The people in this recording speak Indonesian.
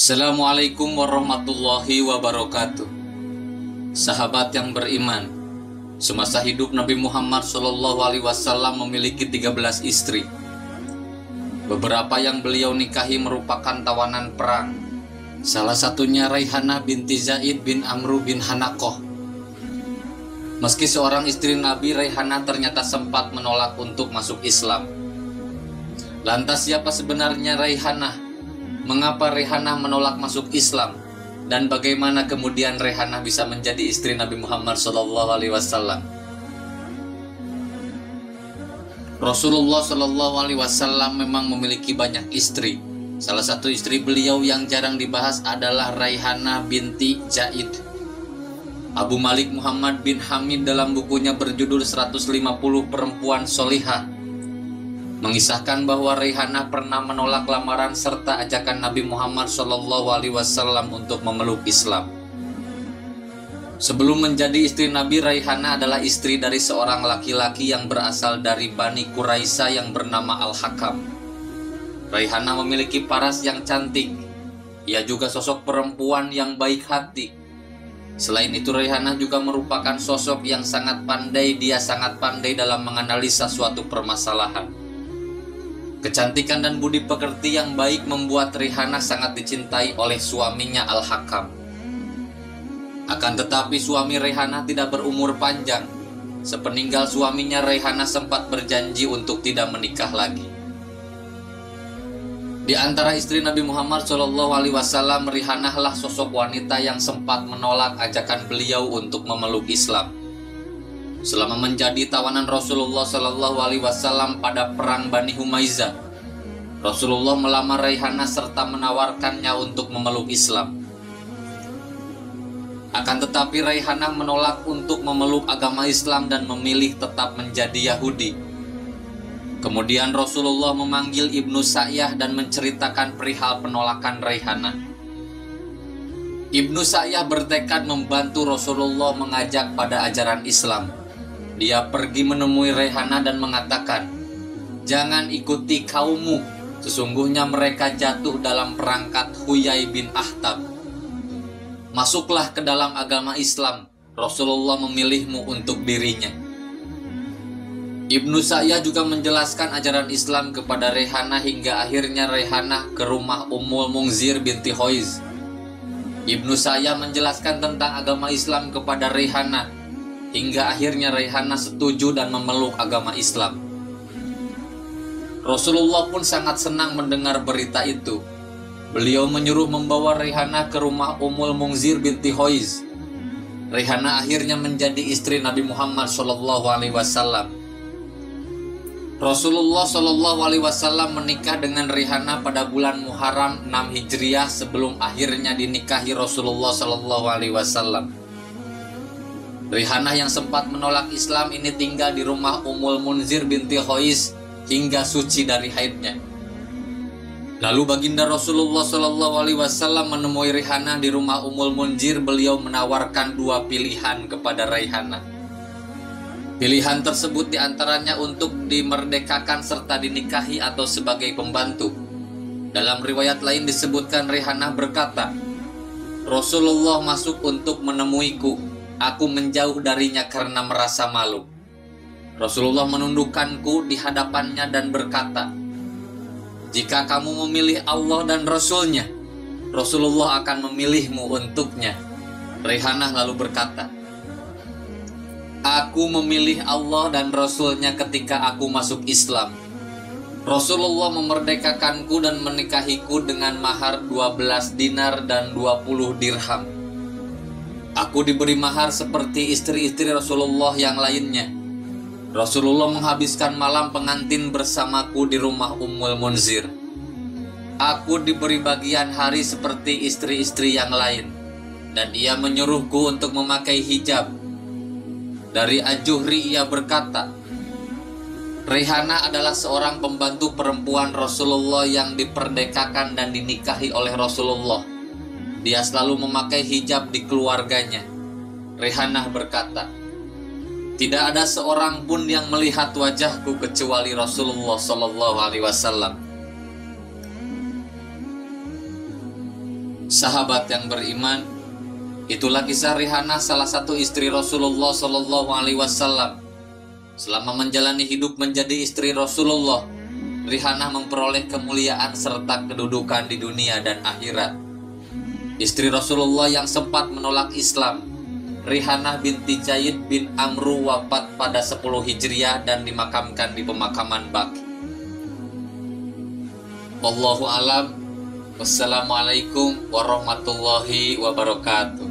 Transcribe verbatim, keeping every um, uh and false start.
Assalamualaikum warahmatullahi wabarakatuh. Sahabat yang beriman, semasa hidup Nabi Muhammad shallallahu alaihi wasallam memiliki tiga belas istri. Beberapa yang beliau nikahi merupakan tawanan perang. Salah satunya Raihanah binti Zaid bin Amru bin Hanakoh. Meski seorang istri Nabi, Raihanah ternyata sempat menolak untuk masuk Islam. Lantas siapa sebenarnya Raihanah? Mengapa Raihanah menolak masuk Islam? Dan bagaimana kemudian Raihanah bisa menjadi istri Nabi Muhammad shallallahu alaihi wasallam? Rasulullah shallallahu alaihi wasallam memang memiliki banyak istri. Salah satu istri beliau yang jarang dibahas adalah Raihanah binti Zaid. Abu Malik Muhammad bin Hamid dalam bukunya berjudul seratus lima puluh Perempuan Solihah mengisahkan bahwa Raihanah pernah menolak lamaran serta ajakan Nabi Muhammad shallallahu alaihi wasallam untuk memeluk Islam. Sebelum menjadi istri Nabi, Raihanah adalah istri dari seorang laki-laki yang berasal dari Bani Quraisy yang bernama Al-Hakam. Raihanah memiliki paras yang cantik. Ia juga sosok perempuan yang baik hati. Selain itu, Raihanah juga merupakan sosok yang sangat pandai. Dia sangat pandai dalam menganalisa suatu permasalahan. Kecantikan dan budi pekerti yang baik membuat Raihanah sangat dicintai oleh suaminya Al-Hakam. Akan tetapi suami Raihanah tidak berumur panjang. Sepeninggal suaminya, Raihanah sempat berjanji untuk tidak menikah lagi. Di antara istri Nabi Muhammad shallallahu alaihi wasallam, Raihanah lah sosok wanita yang sempat menolak ajakan beliau untuk memeluk Islam. Selama menjadi tawanan Rasulullah shallallahu alaihi wasallam pada perang Bani Humaizah, Rasulullah melamar Raihanah serta menawarkannya untuk memeluk Islam. Akan tetapi Raihanah menolak untuk memeluk agama Islam dan memilih tetap menjadi Yahudi. Kemudian Rasulullah memanggil Ibnu Sa'yah dan menceritakan perihal penolakan Raihanah. Ibnu Sa'yah bertekad membantu Rasulullah mengajak pada ajaran Islam. Dia pergi menemui Raihanah dan mengatakan, "Jangan ikuti kaummu, sesungguhnya mereka jatuh dalam perangkat Huyai bin Akhtab. Masuklah ke dalam agama Islam, Rasulullah memilihmu untuk dirinya." Ibnu Sa'yah juga menjelaskan ajaran Islam kepada Raihanah hingga akhirnya Raihanah ke rumah Ummul Munzir binti Hoiz. Ibnu Sa'yah menjelaskan tentang agama Islam kepada Raihanah hingga akhirnya Raihanah setuju dan memeluk agama Islam. Rasulullah pun sangat senang mendengar berita itu. Beliau menyuruh membawa Raihanah ke rumah Ummul Munzir binti Hoiz. Raihanah akhirnya menjadi istri Nabi Muhammad shallallahu alaihi wasallam. Rasulullah shallallahu alaihi wasallam menikah dengan Raihanah pada bulan Muharram enam Hijriah sebelum akhirnya dinikahi Rasulullah shallallahu alaihi wasallam. Raihanah yang sempat menolak Islam ini tinggal di rumah Ummul Munzir binti Hoiz hingga suci dari haidnya. Lalu baginda Rasulullah shallallahu alaihi wasallam menemui Raihanah di rumah Ummul Munzir. Beliau menawarkan dua pilihan kepada Raihanah. Pilihan tersebut diantaranya untuk dimerdekakan serta dinikahi atau sebagai pembantu. Dalam riwayat lain disebutkan Raihanah berkata, "Rasulullah masuk untuk menemuiku. Aku menjauh darinya karena merasa malu. Rasulullah menundukkanku di hadapannya dan berkata, 'Jika kamu memilih Allah dan Rasul-Nya, Rasulullah akan memilihmu untuknya.' Raihanah lalu berkata, 'Aku memilih Allah dan Rasul-Nya ketika aku masuk Islam. Rasulullah memerdekakanku dan menikahiku dengan mahar dua belas dinar dan dua puluh dirham. Aku diberi mahar seperti istri-istri Rasulullah yang lainnya. Rasulullah menghabiskan malam pengantin bersamaku di rumah Ummul Munzir. Aku diberi bagian hari seperti istri-istri yang lain, dan ia menyuruhku untuk memakai hijab.' Dari Ajuhri ia berkata, Raihanah adalah seorang pembantu perempuan Rasulullah yang diperdekakan dan dinikahi oleh Rasulullah. Dia selalu memakai hijab di keluarganya." Raihanah berkata, "Tidak ada seorang pun yang melihat wajahku kecuali Rasulullah shallallahu alaihi wasallam." Sahabat yang beriman, itulah kisah Rihanna, salah satu istri Rasulullah Shallallahu Alaihi Wasallam. Selama menjalani hidup menjadi istri Rasulullah, Rihanna memperoleh kemuliaan serta kedudukan di dunia dan akhirat. Istri Rasulullah yang sempat menolak Islam, Rihanna binti Zaid bin Amru, wafat pada sepuluh Hijriah dan dimakamkan di pemakaman Baqi. Wallahu alam. Wassalamualaikum warahmatullahi wabarakatuh.